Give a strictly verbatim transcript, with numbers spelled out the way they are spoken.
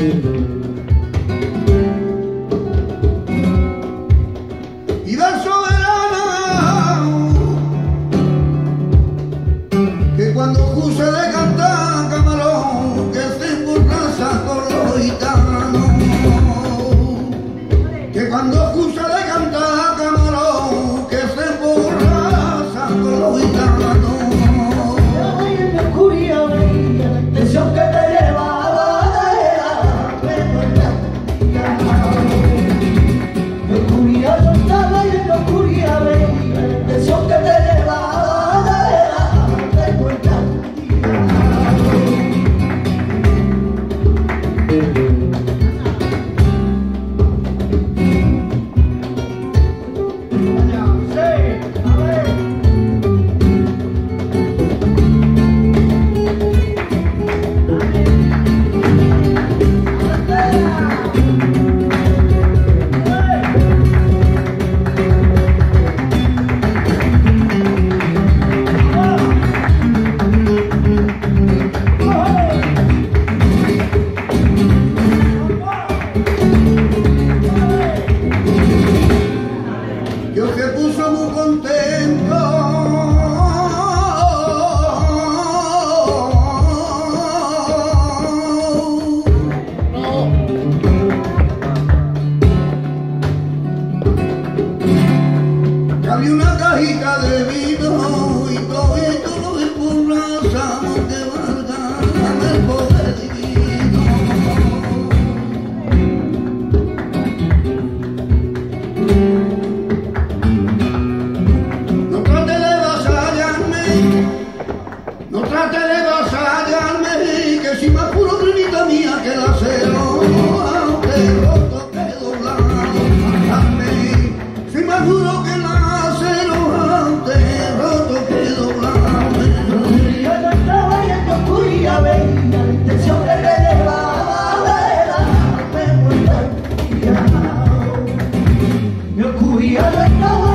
Y verso verano, que cuando juse de cantar camarón, que se emborracha con los gitanos, que cuando juse de cantar camarón, que se emborracha con los gitanos. Intención que te llevaba mi oscuridad yo estaba y en la oscuridad veía la intención que te llevaba de vuelta. Dios se puso muy contento que había una cajita de vino y todo esto lo emborrachamos que valga el poder divino. No trate de vasallarme, que si más puro primita mía que la cero, aunque roto que doblado, si más duro que la cero, aunque roto que doblado. Yo no estaba y en la oscuridad veía la intención que te llevaba de vuelta. Mi oscuridad yo estaba